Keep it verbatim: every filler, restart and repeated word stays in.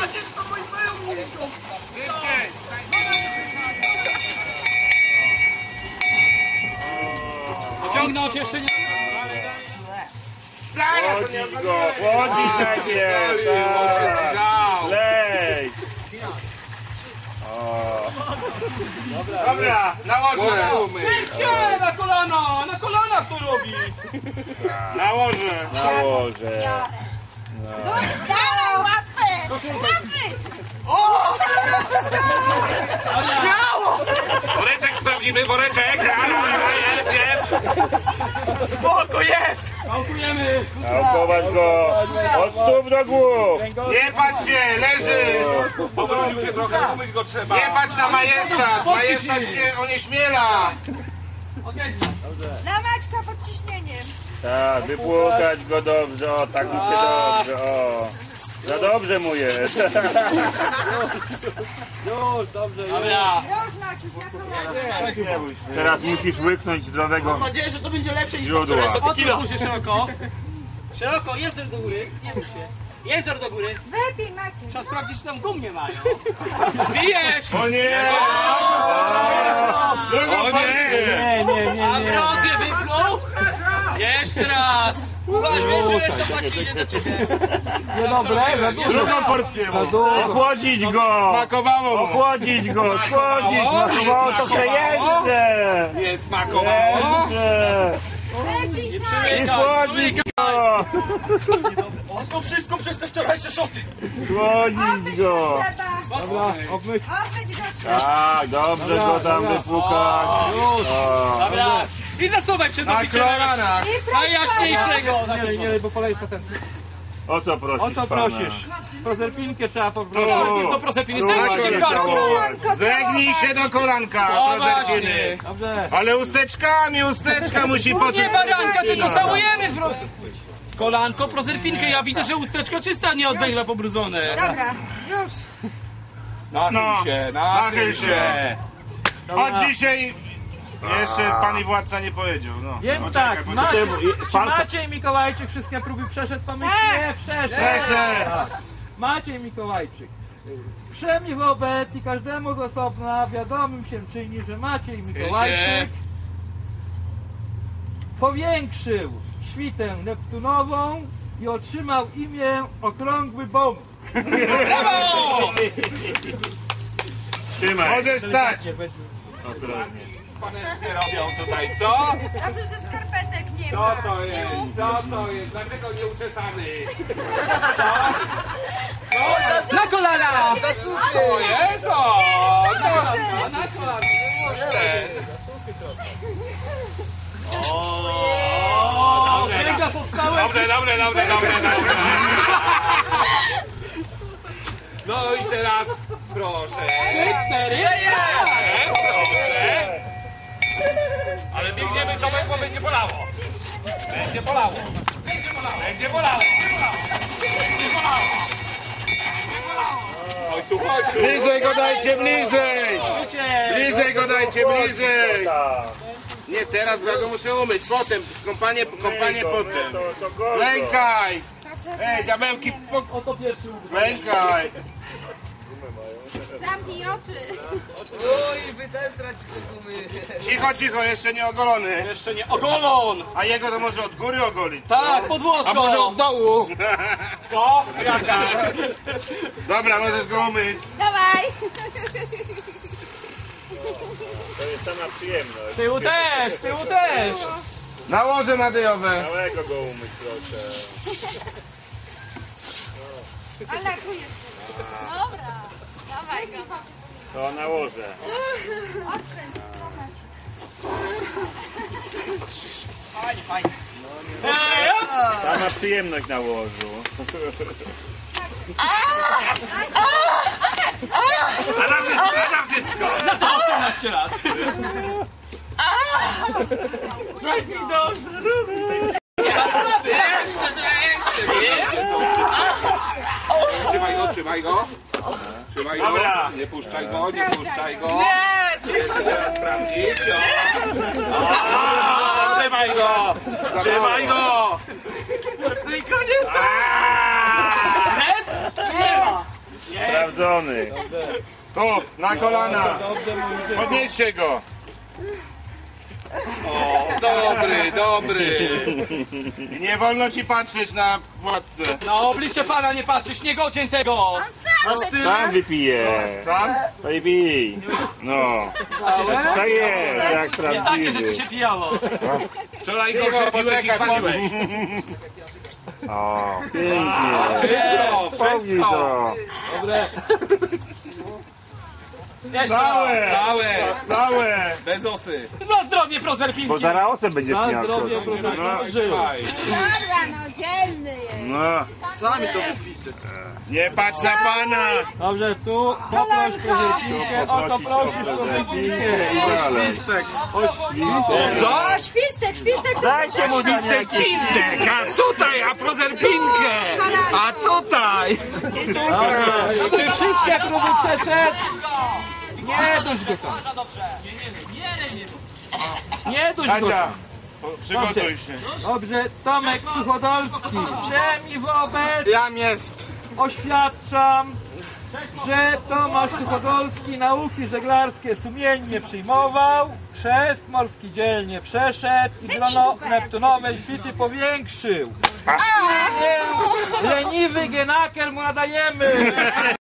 Przecież to mój wojowników! Ciągnąć jeszcze nie... Chłodzić go, chłodzić najpierw! Lej! Dobra, nałożę. Wiecie, na kolana! Na kolanach to robi! Nałożę. Nałożę. Dawaj, łatwy! Koszulkę. Śmiało! Woreczek sprawdzimy, woreczek. Jest, jest. Spoko, jest! Małkujemy! Naokować go! Od stóp do głów! Nie patrz się, leży. Powrócił się trochę, umyć go trzeba. Nie patrz na majestat. Majestat się onieśmiela. Na Maćka pod ciśnieniem. Tak, wypłukać go dobrze, o, tak mu się dobrze, o. Za dobrze mu jest. Już, dobrze, już. Dobra. Już Maciuś na kolana. Teraz musisz łyknąć zdrowego Mam nadzieję, że to będzie lepsze niż źródła. Odpuść się szeroko. Szeroko, język do góry, nie rusz się. Język do góry. Wypij Maciej. Trzeba sprawdzić, czy tam gum nie mają. Bijesz! O nie! Drugą partię! Nie, nie, nie. Ambrozję wypnął. Jeszcze raz. Uważ, wiesz, że reszta płaci idzie do ciebie. Niedobre, za dużo. Drugą porcję mu. Ochłodzić go! Smakowało mu. Ochłodzić go, schłodzić! Smakowało to się jeszcze! Nie smakowało. Jeszcze! Wypij I sam. schłodzić go! To wszystko przez te wczorajsze szoty. Schłodzić go! Trzeba. Dobra, obmyć. Obmyć go trzeba. Tak, dobrze go tam wypłukać. O. Dobra. I zasuwaj przed obiciem I najjaśniejszego. Nie, nie, bo polejesz potem. O co prosisz? O co pana? prosisz? Prozerpinkę trzeba poprosić. Do prozerpiny, zegnij się w karku. kolanko Zegnij się do kolanka, O prozerpiny. właśnie. Dobrze. Ale usteczkami, usteczka musi poczuć. Nie baranka, tylko całujemy w ro... Kolanko, prozerpinkę. Ja widzę, że usteczka czysta, nie od węgla pobrudzone. Dobra, już. Nachyl się, nachyl się. Od dzisiaj jeszcze pani władca nie powiedział. No. Więc No, tak, czekaj, Maciej, czy Pan- Maciej Mikołajczyk wszystkie próby przeszedł, pamięć? Tak. Nie, przeszedł. Przeszedł. Maciej Mikołajczyk. Wszemi wobec i każdemu z osobna wiadomym się czyni, że Maciej Mikołajczyk powiększył świtę Neptunową i otrzymał imię Okrągły Bomb. Brawo! Trzymaj. Możesz stać. Ostrożnie. Paneczkę robią tutaj, co? Dobrze, że skarpetek nie Co ma. to jest? Co to jest? Dlaczego nie uczesany? Na kolana! O Jezu! A na kolana! O, z ręka powstałeś! Dobre, dobre, dobre, dobre, dobre. No i teraz proszę. Trzy, cztery! Proszę. Ale biegniemy, to bo będzie bolało. Będzie bolało. Będzie bolało. Będzie bolało. Będzie bolało. Chodź tu, chodź tu. Bliżej go dajcie, bliżej. Bliżej go dajcie, bliżej. Nie teraz, bo ja go muszę umyć. Potem, kąpanie, kąpanie potem. Lękaj. Ej, diabełki, po... Oto pierwszy łuk. lękaj. Zamknij oczy. Cicho, cicho, jeszcze nie ogolony. Jeszcze nie ogolon! A jego to może od góry ogolić. Tak, pod włoską! A może od dołu? Co? Ja tak. Dobra, możesz go umyć. Dawaj. To jest sama przyjemność. Z tyłu też, z tyłu też! Nałożę nadejowe. Całego go umyć proszę. Ale tu jest. Dobra. Dawaj go. To nałożę. Odkręć, zobacz. Fajnie, fajnie. Ej, op! Sama przyjemność na łożu. A na wszystko, a na wszystko. Za to osiemnaście lat. Jeszcze, jeszcze. Trzymaj go, trzymaj go. Trzymaj go. Dobra. Nie puszczaj go, nie puszczaj go. Nie! Jeszcze teraz sprawdzić. O. Trzymaj go. Trzymaj go. Jest? Czy nie ma? potwierdzony. Tu, na kolana. Podnieście go. O, dobry, dobry. Nie wolno ci patrzeć na władcę. Na oblicze pana nie patrzysz, nie godzien tego! Masz tyle? Sam wypije. Sam? To i pij. No. Tak jest, jak Nie takie rzeczy prawdziwy. się pijało! Wczoraj gorsze piłeś i chwaliłeś. O, pięknie. Wszystko, Pognij to. Jeszcze Całe, raz. całe. Bez osy. Za zdrowie prozerpinki! Bo zaraz osę będziesz Za miał. zdrowie No, prozerpinki żył! Dobra, no dzielny jest. no. Nie patrz na pana. Dobrze, tu poproś prozerpinkę, oto prosisz prozerpinkę! Dalej. O, świstek, świstek. Dajcie mu listek pistek, a tutaj, a prozerpinkę. A tutaj. Dobrze, i ty wszystkie próby przeszedł! Nie duś go tam! Nie duś go Adzia, tam! przygotuj się. Dobrze, Tomek Suchodolski, wszemi wobec Jam jest. oświadczam, że Tomasz Suchodolski nauki żeglarskie sumiennie przyjmował, chrzest morski dzielnie przeszedł i grono Neptunowej świty powiększył. Nie, leniwy genaker mu nadajemy!